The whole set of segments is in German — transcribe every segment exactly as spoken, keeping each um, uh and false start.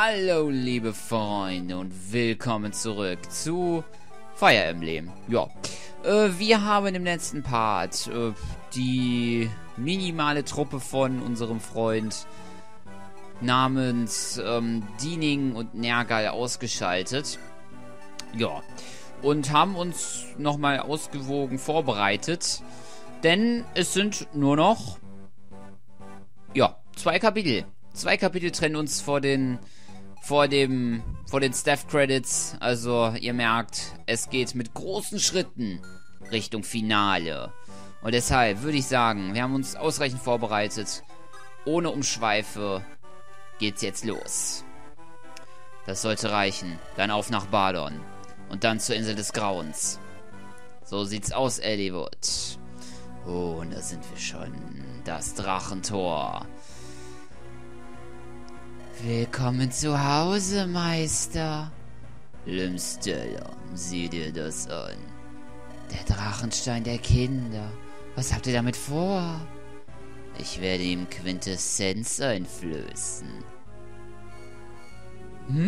Hallo liebe Freunde und willkommen zurück zu Fire Emblem. Ja, äh, wir haben im letzten Part äh, die minimale Truppe von unserem Freund namens ähm, Diening und Nergal ausgeschaltet. Ja, und haben uns nochmal ausgewogen vorbereitet, denn es sind nur noch, ja, zwei Kapitel. Zwei Kapitel trennen uns vor den vor dem vor den Staff Credits. Also ihr merkt, es geht mit großen Schritten Richtung Finale. Und deshalb würde ich sagen, wir haben uns ausreichend vorbereitet. Ohne Umschweife geht's jetzt los. Das sollte reichen. Dann auf nach Bardon. Und dann zur Insel des Grauens. So sieht's aus, Eliwood. Oh, und da sind wir schon. Das Drachentor. Willkommen zu Hause, Meister. Limstella, sieh dir das an. Der Drachenstein der Kinder. Was habt ihr damit vor? Ich werde ihm Quintessenz einflößen. Hm?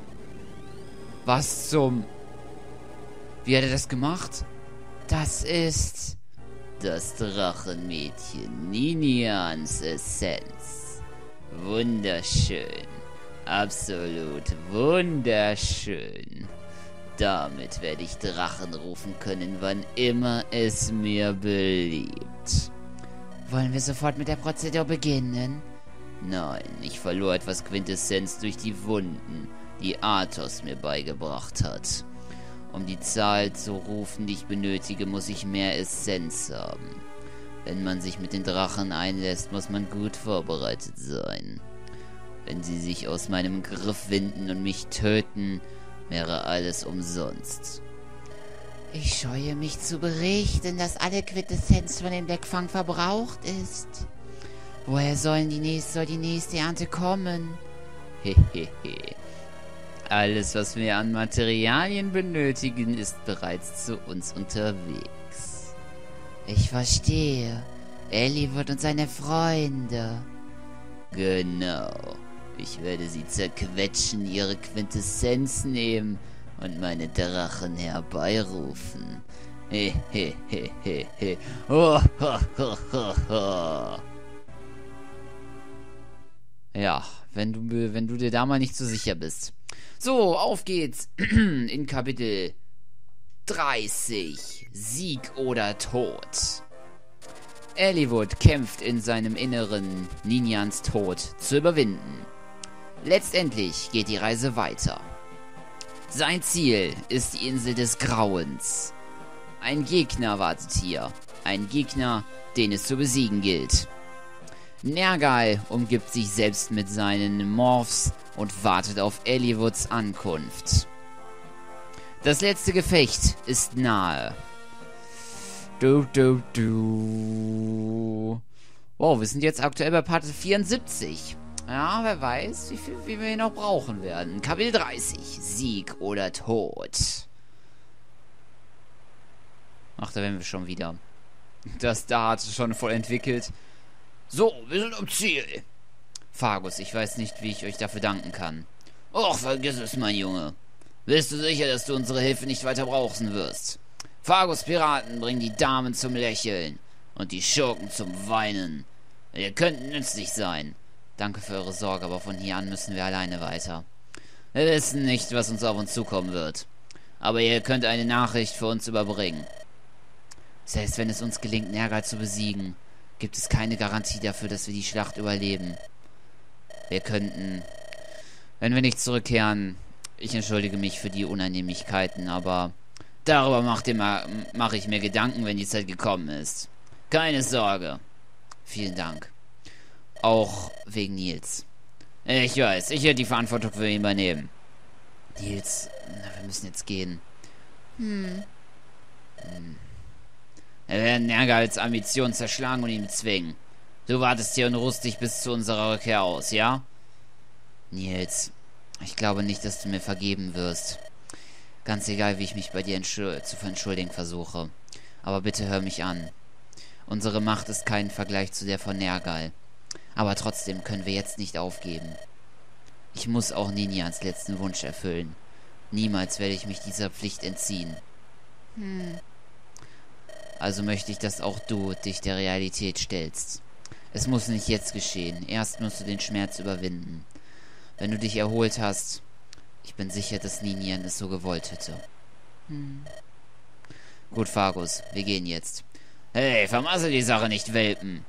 Was zum... Wie hat er das gemacht? Das ist... das Drachenmädchen Ninians Essenz. Wunderschön. Absolut wunderschön. Damit werde ich Drachen rufen können, wann immer es mir beliebt. Wollen wir sofort mit der Prozedur beginnen? Nein, ich verlor etwas Quintessenz durch die Wunden, die Athos mir beigebracht hat. Um die Zahl zu rufen, die ich benötige, muss ich mehr Essenz haben. Wenn man sich mit den Drachen einlässt, muss man gut vorbereitet sein. Wenn sie sich aus meinem Griff winden und mich töten, wäre alles umsonst. Ich scheue mich zu berichten, dass alle Quintessenz von dem Deckfang verbraucht ist. Woher sollen die nächste, soll die nächste Ernte kommen? Hehehe. Alles, was wir an Materialien benötigen, ist bereits zu uns unterwegs. Ich verstehe. Eliwood und seine Freunde. Genau. Ich werde sie zerquetschen, ihre Quintessenz nehmen und meine Drachen herbeirufen. Hehehehe. Oh, ho, ho, ho, ho. Ja, wenn du, wenn du dir da mal nicht so sicher bist. So, auf geht's. In Kapitel dreißig. Sieg oder Tod. Eliwood kämpft in seinem Inneren, Ninians Tod zu überwinden. Letztendlich geht die Reise weiter. Sein Ziel ist die Insel des Grauens. Ein Gegner wartet hier. Ein Gegner, den es zu besiegen gilt. Nergal umgibt sich selbst mit seinen Morphs und wartet auf Eliwoods Ankunft. Das letzte Gefecht ist nahe. Du, du, du. Wow, wir sind jetzt aktuell bei Part vierundsiebzig. Ja, wer weiß, wie viel wie wir hier noch brauchen werden. Kapitel dreißig. Sieg oder Tod. Ach, da werden wir schon wieder. Das da hat es schon voll entwickelt. So, wir sind am Ziel. Fagus, ich weiß nicht, wie ich euch dafür danken kann. Och, vergiss es, mein Junge. Bist du sicher, dass du unsere Hilfe nicht weiter brauchen wirst? Fagus Piraten bringen die Damen zum Lächeln und die Schurken zum Weinen. Ihr könnt nützlich sein. Danke für eure Sorge, aber von hier an müssen wir alleine weiter. Wir wissen nicht, was uns auf uns zukommen wird. Aber ihr könnt eine Nachricht für uns überbringen. Selbst wenn es uns gelingt, Nergal zu besiegen, gibt es keine Garantie dafür, dass wir die Schlacht überleben. Wir könnten, wenn wir nicht zurückkehren... Ich entschuldige mich für die Unannehmlichkeiten, aber darüber mache mach ich mir Gedanken, wenn die Zeit gekommen ist. Keine Sorge. Vielen Dank. Auch wegen Nils. Ich weiß, ich werde die Verantwortung für ihn übernehmen. Nils, na, wir müssen jetzt gehen. Hm. hm. Wir werden Nergals Ambition zerschlagen und ihn zwingen. Du wartest hier und ruhst dich bis zu unserer Rückkehr aus, ja? Nils... Ich glaube nicht, dass du mir vergeben wirst. Ganz egal, wie ich mich bei dir zu entschuldigen versuche. Aber bitte hör mich an. Unsere Macht ist kein Vergleich zu der von Nergal. Aber trotzdem können wir jetzt nicht aufgeben. Ich muss auch Ninians letzten Wunsch erfüllen. Niemals werde ich mich dieser Pflicht entziehen. Hm. Also möchte ich, dass auch du dich der Realität stellst. Es muss nicht jetzt geschehen. Erst musst du den Schmerz überwinden. Wenn du dich erholt hast, ich bin sicher, dass Ninian es so gewollt hätte. Hm. Gut, Fagus, wir gehen jetzt. Hey, vermasse die Sache nicht, Welpen.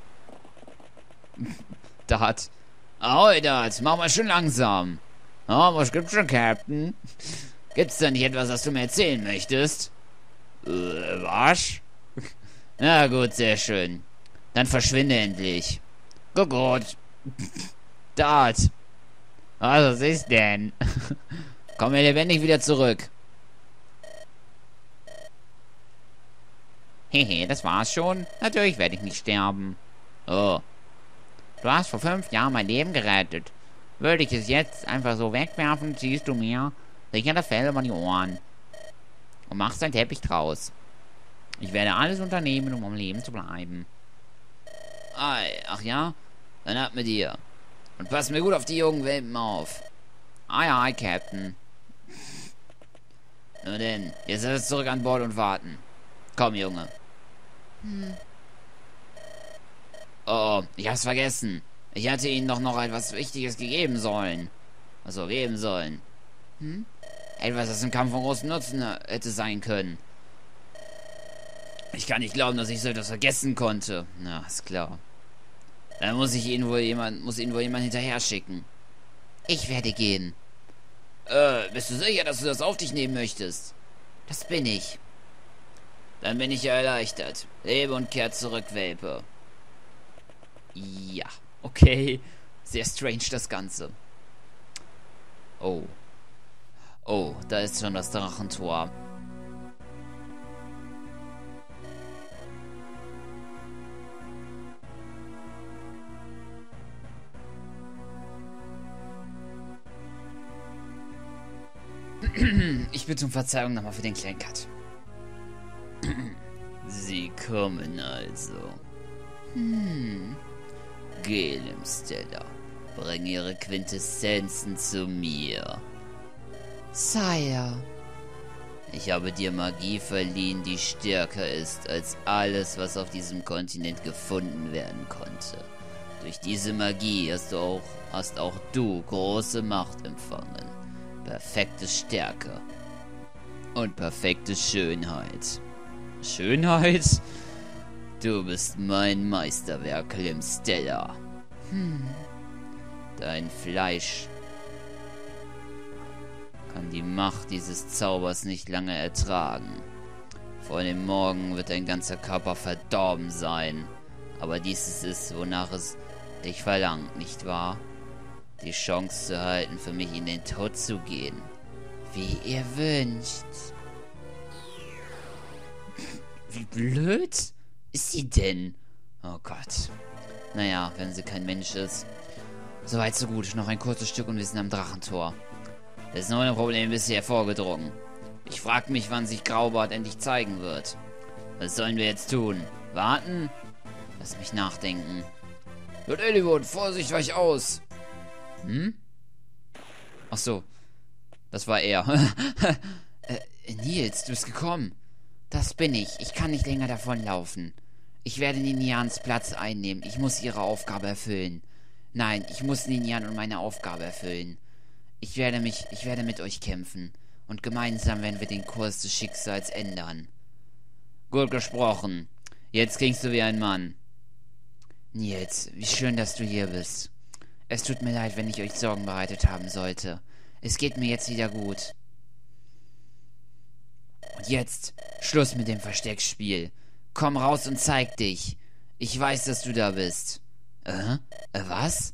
Dart. Ahoi, Dart, mach mal schön langsam. Oh, was gibt's schon, Captain? Gibt's da nicht etwas, was du mir erzählen möchtest? Äh, was? Na gut, sehr schön. Dann verschwinde endlich. Gut, gut. Dart. Was ist denn? Komm mir lebendig wieder zurück. Hehe, das war's schon. Natürlich werde ich nicht sterben. Oh. Du hast vor fünf Jahren mein Leben gerettet. Würde ich es jetzt einfach so wegwerfen, ziehst du mir sicher das Fell über die Ohren. Und machst einen Teppich draus. Ich werde alles unternehmen, um am Leben zu bleiben. Ei, ach ja? Dann ab mit dir. Und pass mir gut auf die jungen Welpen auf. Ei, ei, Captain. Nur denn, jetzt ist es zurück an Bord und warten. Komm, Junge. Hm. Oh, ich hab's vergessen. Ich hatte ihnen doch noch etwas Wichtiges gegeben sollen. Also geben sollen. Hm? Etwas, das im Kampf von großem Nutzen hätte sein können. Ich kann nicht glauben, dass ich so etwas vergessen konnte. Na, ist klar. Dann muss ich ihnen wohl jemand, muss ihnen wohl jemand hinterher schicken. Ich werde gehen. Äh, bist du sicher, dass du das auf dich nehmen möchtest? Das bin ich. Dann bin ich ja erleichtert. Lebe und kehr zurück, Welpe. Ja, okay. Sehr strange das Ganze. Oh. Oh, da ist schon das Drachentor. Ich bitte um Verzeihung nochmal für den kleinen Cut. Sie kommen also. Hm. Gelimstella, bring ihre Quintessenzen zu mir. Sire. Ich habe dir Magie verliehen, die stärker ist als alles, was auf diesem Kontinent gefunden werden konnte. Durch diese Magie hast du auch, hast auch du große Macht empfangen. Perfekte Stärke. Und perfekte Schönheit. Schönheit? Du bist mein Meisterwerk, Limstella. Hm. Dein Fleisch kann die Macht dieses Zaubers nicht lange ertragen. Vor dem Morgen wird dein ganzer Körper verdorben sein. Aber dies ist es, wonach es dich verlangt, nicht wahr? Die Chance zu erhalten, für mich in den Tod zu gehen. Wie ihr wünscht. Wie blöd ist sie denn? Oh Gott. Naja, wenn sie kein Mensch ist. Soweit so gut. Noch ein kurzes Stück und wir sind am Drachentor. Das neue Problem ist hier vorgedrungen. Ich frage mich, wann sich Graubart endlich zeigen wird. Was sollen wir jetzt tun? Warten? Lass mich nachdenken. Lord Eliwood, Vorsicht, weich aus! Hm? Ach so. Das war er. äh, Nils, du bist gekommen. Das bin ich. Ich kann nicht länger davonlaufen. Ich werde Ninians Platz einnehmen. Ich muss ihre Aufgabe erfüllen. Nein, ich muss Ninian und meine Aufgabe erfüllen. Ich werde mich, ich werde mit euch kämpfen. Und gemeinsam werden wir den Kurs des Schicksals ändern. Gut gesprochen. Jetzt klingst du wie ein Mann. Nils, wie schön, dass du hier bist. Es tut mir leid, wenn ich euch Sorgen bereitet haben sollte. Es geht mir jetzt wieder gut. Und jetzt, Schluss mit dem Versteckspiel. Komm raus und zeig dich. Ich weiß, dass du da bist. Äh? Äh, was?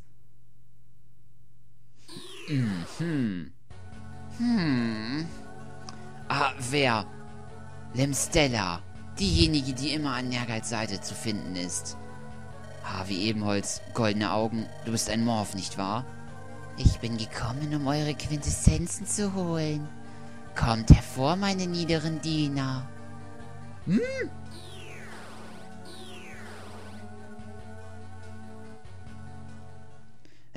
Hm, hm. Hm. Ah, wer? Limstella. Diejenige, die immer an Nergals Seite zu finden ist. Ah, wie Ebenholz. Goldene Augen. Du bist ein Morph, nicht wahr? Ich bin gekommen, um eure Quintessenzen zu holen. Kommt hervor, meine niederen Diener. Hm?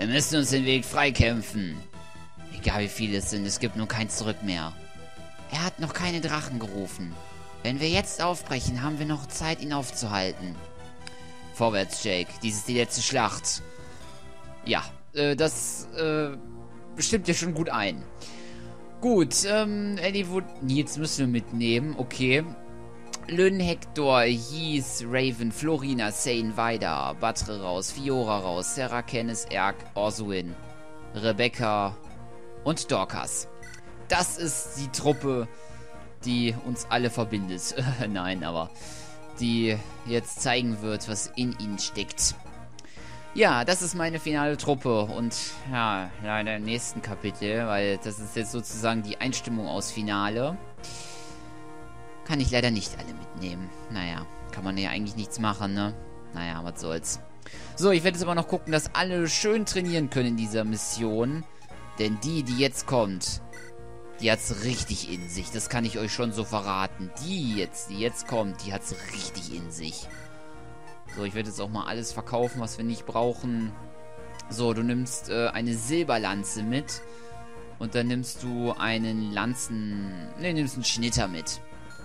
Wir müssen uns den Weg freikämpfen. Egal wie viele es sind, es gibt nur kein Zurück mehr. Er hat noch keine Drachen gerufen. Wenn wir jetzt aufbrechen, haben wir noch Zeit, ihn aufzuhalten. Vorwärts, Jake. Dies ist die letzte Schlacht. Ja, äh, das, äh, stimmt ja schon gut ein. Gut, ähm, Eliwood, Nils müssen wir mitnehmen, okay. Lynn, Hector, Hieß, Raven, Florina, Zane, Vaida, Batre raus, Fiora raus, Sarah, Kenneth, Erk, Orsuin, Rebecca und Dorcas. Das ist die Truppe, die uns alle verbindet. Nein, aber die jetzt zeigen wird, was in ihnen steckt. Ja, das ist meine finale Truppe und ja, leider im nächsten Kapitel, weil das ist jetzt sozusagen die Einstimmung aus Finale. Kann ich leider nicht alle mitnehmen. Naja, kann man ja eigentlich nichts machen, ne? Naja, was soll's. So, ich werde jetzt aber noch gucken, dass alle schön trainieren können in dieser Mission. Denn die, die jetzt kommt, die hat's richtig in sich. Das kann ich euch schon so verraten. Die jetzt, die jetzt kommt, die hat's richtig in sich. So, ich werde jetzt auch mal alles verkaufen, was wir nicht brauchen. So, du nimmst äh, eine Silberlanze mit. Und dann nimmst du einen Lanzen... Ne, nimmst einen Schnitter mit.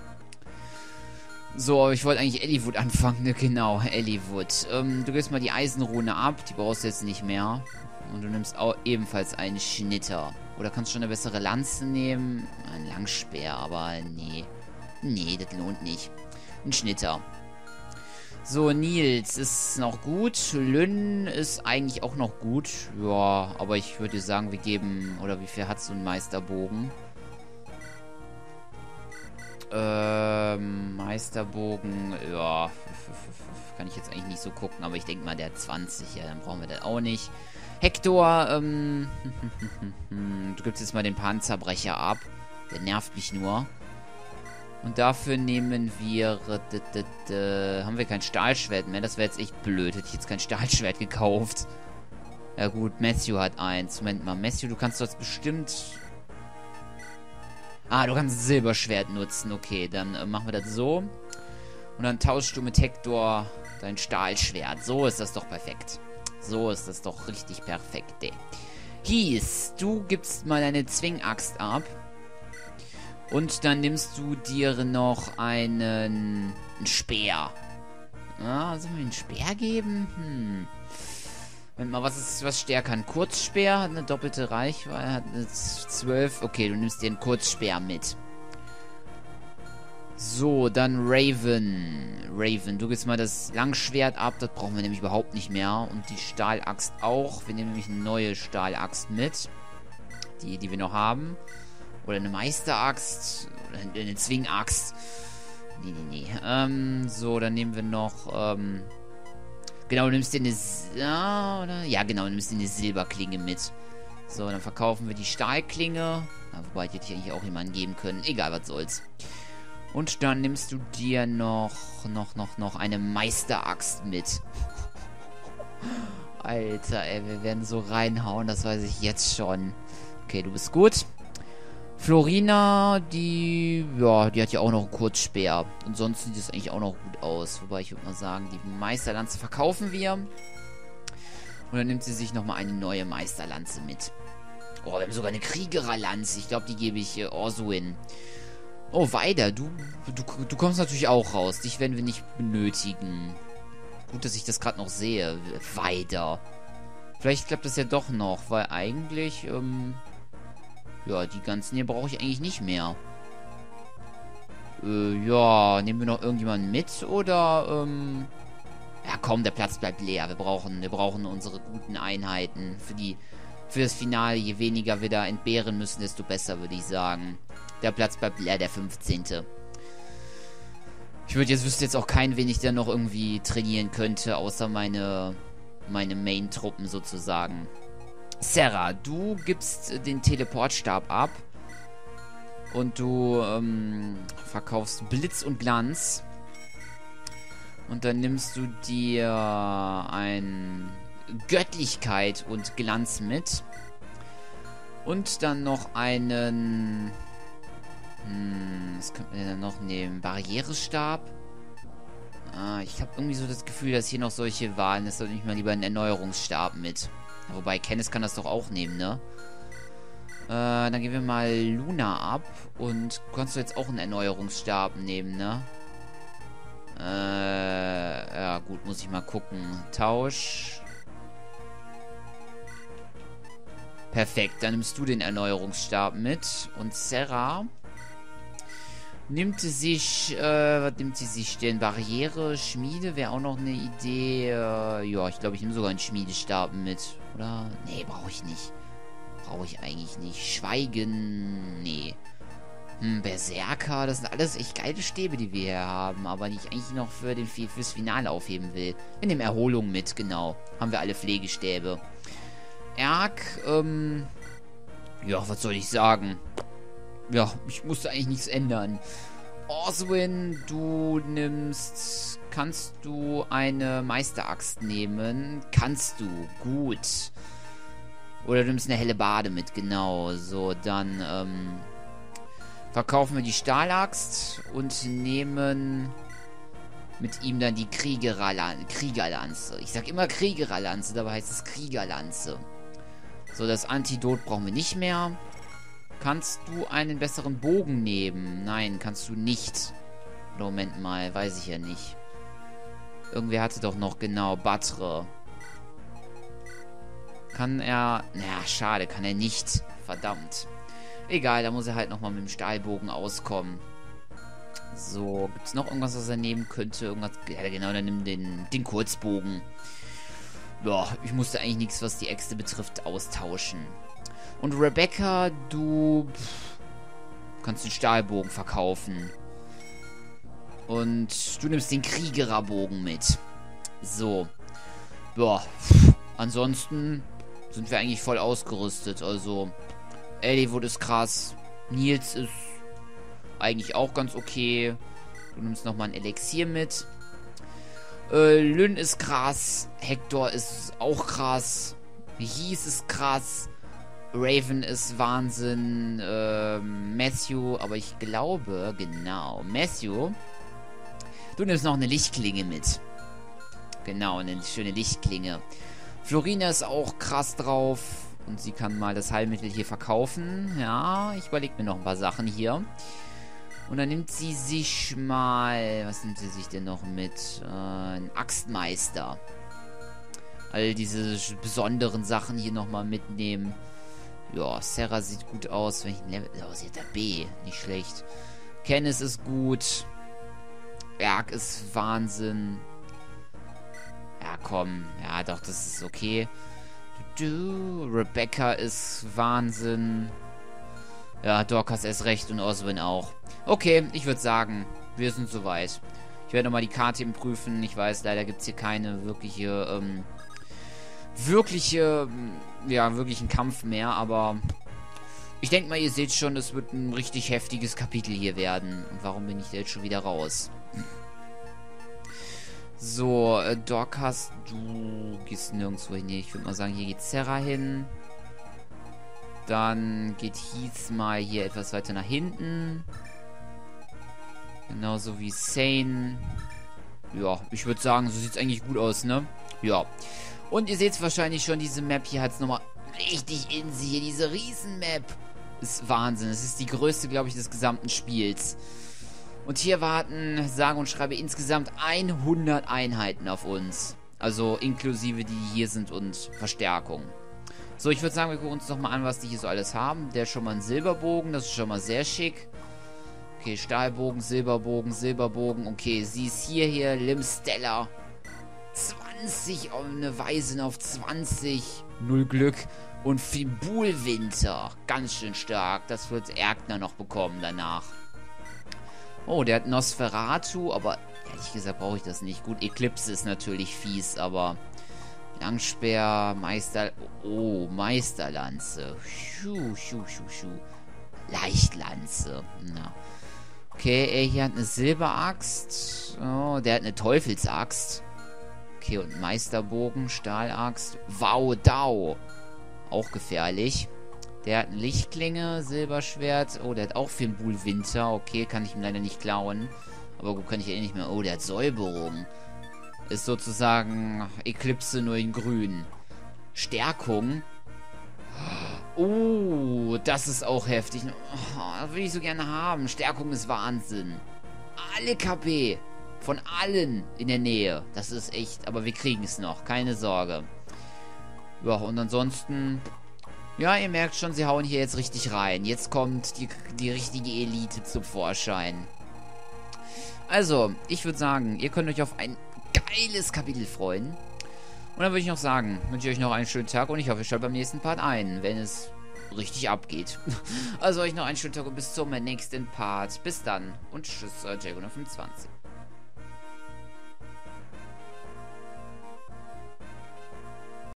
So, ich wollte eigentlich Eliwood anfangen, ne? Genau, Eliwood. Ähm, du gibst mal die Eisenrune ab, die brauchst du jetzt nicht mehr. Und du nimmst auch ebenfalls einen Schnitter. Oder kannst schon eine bessere Lanze nehmen. Ein Langspeer, aber nee. Nee, das lohnt nicht. Ein Schnitter. So, Nils ist noch gut. Lynn ist eigentlich auch noch gut. Ja, aber ich würde sagen, wir geben... Oder wie viel hat so ein Meisterbogen? Ähm, Meisterbogen, ja, kann ich jetzt eigentlich nicht so gucken, aber ich denke mal, der hat zwanzig, ja, dann brauchen wir das auch nicht. Hector, ähm, du gibst jetzt mal den Panzerbrecher ab, der nervt mich nur. Und dafür nehmen wir, haben wir kein Stahlschwert mehr, das wäre jetzt echt blöd, hätte ich jetzt kein Stahlschwert gekauft. Ja gut, Matthew hat eins, Moment mal, Matthew, du kannst das bestimmt... Ah, du kannst ein Silberschwert nutzen. Okay, dann äh, machen wir das so. Und dann tauschst du mit Hector dein Stahlschwert. So ist das doch perfekt. So ist das doch richtig perfekt, ey. Hieß, du gibst mal deine Zwingaxt ab. Und dann nimmst du dir noch einen, einen Speer. Ah, sollen wir einen Speer geben? Hm... Moment mal, was ist, was stärker? Ein Kurzspeer hat eine doppelte Reichweite, hat eine zwölf. Okay, du nimmst dir einen Kurzspeer mit. So, dann Raven. Raven, du gibst mal das Langschwert ab, das brauchen wir nämlich überhaupt nicht mehr. Und die Stahlaxt auch. Wir nehmen nämlich eine neue Stahlaxt mit. Die, die wir noch haben. Oder eine Meisteraxt. Oder eine Zwingaxt. Nee, nee, nee. Ähm, so, dann nehmen wir noch, ähm... Genau, du nimmst dir eine... Ja, oder? Ja, genau, du nimmst dir eine Silberklinge mit. So, dann verkaufen wir die Stahlklinge. Ja, wobei, die hätte ich eigentlich auch jemandem geben können. Egal, was soll's. Und dann nimmst du dir noch, noch, noch, noch eine Meisteraxt mit. Alter, ey, wir werden so reinhauen, das weiß ich jetzt schon. Okay, du bist gut. Florina, die, ja, die hat ja auch noch einen Kurzspeer. Und sonst sieht es eigentlich auch noch gut aus. Wobei ich würde mal sagen, die Meisterlanze verkaufen wir. Und dann nimmt sie sich nochmal eine neue Meisterlanze mit. Oh, wir haben sogar eine Kriegererlanze. Ich glaube, die gebe ich äh, Orsuin. Oh, Vaida, du, du, du kommst natürlich auch raus. Dich werden wir nicht benötigen. Gut, dass ich das gerade noch sehe. Vaida. Vielleicht klappt das ja doch noch, weil eigentlich, ähm... ja, die ganzen hier brauche ich eigentlich nicht mehr. Äh, ja, nehmen wir noch irgendjemanden mit oder, ähm... ja, komm, der Platz bleibt leer. Wir brauchen, wir brauchen unsere guten Einheiten für die, für das Finale. Je weniger wir da entbehren müssen, desto besser, würde ich sagen. Der Platz bleibt leer, der fünfzehnte Ich würde jetzt, wüsste jetzt auch keinen, wen ich da noch irgendwie trainieren könnte, außer meine, meine Main-Truppen sozusagen. Sarah, du gibst den Teleportstab ab. Und du ähm, verkaufst Blitz und Glanz. Und dann nimmst du dir ein Göttlichkeit und Glanz mit. Und dann noch einen... Hm, was könnte man denn noch nehmen? Barrierestab. Ah, ich habe irgendwie so das Gefühl, dass hier noch solche Wahlen ist. Soll ich mal lieber einen Erneuerungsstab mit. Wobei, Kenneth kann das doch auch nehmen, ne? Äh, dann gehen wir mal Luna ab. Und kannst du jetzt auch einen Erneuerungsstab nehmen, ne? Äh, ja gut, muss ich mal gucken. Tausch. Perfekt, dann nimmst du den Erneuerungsstab mit. Und Serra nimmt sich, äh, was nimmt sie sich denn? Barriere, Schmiede wäre auch noch eine Idee. Äh, ja, ich glaube, ich nehme sogar einen Schmiedestab mit. Oder? Nee, brauche ich nicht. Brauche ich eigentlich nicht. Schweigen, nee. Hm, Berserker, das sind alles echt geile Stäbe, die wir hier haben, aber die ich eigentlich noch für den, fürs Finale aufheben will. Wir nehmen Erholung mit, genau. Haben wir alle Pflegestäbe. Erk, ähm... ja, was soll ich sagen? Ja, ich musste eigentlich nichts ändern. Oswin, du nimmst... Kannst du eine Meisteraxt nehmen? Kannst du. Gut. Oder du nimmst eine helle Bade mit, genau. So, dann, ähm... verkaufen wir die Stahlaxt und nehmen mit ihm dann die Kriegerlan- Kriegerlanze. Ich sag immer Kriegerlanze, dabei heißt es Kriegerlanze. So, das Antidot brauchen wir nicht mehr. Kannst du einen besseren Bogen nehmen? Nein, kannst du nicht. Moment mal, weiß ich ja nicht. Irgendwer hatte doch noch, genau, Batre. Kann er... Naja, schade, kann er nicht. Verdammt. Egal, da muss er halt nochmal mit dem Stahlbogen auskommen. So, gibt es noch irgendwas, was er nehmen könnte? Irgendwas... Ja, genau, dann nimm den, den Kurzbogen. Ja, ich musste eigentlich nichts, was die Äxte betrifft, austauschen. Und Rebecca, du pff, kannst den Stahlbogen verkaufen. Und du nimmst den Kriegererbogen mit. So. Ja, pff, ansonsten sind wir eigentlich voll ausgerüstet. Also, Eliwood ist krass. Nils ist eigentlich auch ganz okay. Du nimmst nochmal ein Elixier mit. Äh, Lynn ist krass. Hector ist auch krass. Hieß ist krass. Raven ist Wahnsinn. Äh, Matthew, aber ich glaube, genau. Matthew, du nimmst noch eine Lichtklinge mit. Genau, eine schöne Lichtklinge. Florina ist auch krass drauf. Und sie kann mal das Heilmittel hier verkaufen. Ja, ich überlege mir noch ein paar Sachen hier. Und dann nimmt sie sich mal... Was nimmt sie sich denn noch mit? Äh, ein Axtmeister. All diese besonderen Sachen hier nochmal mitnehmen. Ja, Serra sieht gut aus. Welchen Level... Oh, sie hat der B. Nicht schlecht. Kenneth ist gut. Erk ist Wahnsinn. Ja, komm. Ja, doch, das ist okay. Du, Rebecca ist Wahnsinn. Ja, Dorcas erst recht und Oswin auch. Okay, ich würde sagen, wir sind soweit. Ich werde nochmal die Karte eben prüfen. Ich weiß, leider gibt es hier keine wirkliche, ähm, wirkliche, ja, wirklichen Kampf mehr, aber ich denke mal, ihr seht schon, es wird ein richtig heftiges Kapitel hier werden. Und warum bin ich da jetzt schon wieder raus? So, äh, Dorcas, du gehst nirgendwo hin. Ich würde mal sagen, hier geht Serra hin. Dann geht Heath mal hier etwas weiter nach hinten. Genauso wie Sane. Ja, ich würde sagen, so sieht es eigentlich gut aus, ne? Ja. Und ihr seht es wahrscheinlich schon, diese Map hier hat es nochmal richtig in sich. Hier, diese Riesen-Map. Ist Wahnsinn. Es ist die größte, glaube ich, des gesamten Spiels. Und hier warten, sage und schreibe, insgesamt hundert Einheiten auf uns. Also inklusive die, die hier sind und Verstärkung. So, ich würde sagen, wir gucken uns doch mal an, was die hier so alles haben. Der ist schon mal ein Silberbogen, das ist schon mal sehr schick. Okay, Stahlbogen, Silberbogen, Silberbogen. Okay, sie ist hier, hier, Limstella. zwanzig, auf eine Weisen auf zwanzig. Null Glück. Und Fibulwinter. Ganz schön stark. Das wird Erkner noch bekommen danach. Oh, der hat Nosferatu, aber ehrlich gesagt brauche ich das nicht. Gut, Eclipse ist natürlich fies, aber Langspeer, Meister... Oh, Meisterlanze. Schuh, schuh, schuh, schuh. Leichtlanze. Na. Okay, er hier hat eine Silberaxt. Oh, der hat eine Teufelsaxt. Okay, und Meisterbogen, Stahlaxt. Wow, Dau. Auch gefährlich. Der hat eine Lichtklinge, Silberschwert. Oh, der hat auch Fimbul Winter. Okay, kann ich ihm leider nicht klauen. Aber gut, kann ich ja eh nicht mehr. Oh, der hat Säuberung. Ist sozusagen Eclipse nur in grün. Stärkung. Oh, das ist auch heftig. Oh, das will ich so gerne haben. Stärkung ist Wahnsinn. Alle K P. Von allen in der Nähe. Das ist echt... Aber wir kriegen es noch. Keine Sorge. Ja, und ansonsten... Ja, ihr merkt schon, sie hauen hier jetzt richtig rein. Jetzt kommt die, die richtige Elite zum Vorschein. Also, ich würde sagen, ihr könnt euch auf ein geiles Kapitel freuen. Und dann würde ich noch sagen, wünsche ich euch noch einen schönen Tag und ich hoffe, ihr schaltet beim nächsten Part ein, wenn es richtig abgeht. Also euch noch einen schönen Tag und bis zum nächsten Part. Bis dann und tschüss, euer J fünfundzwanzig.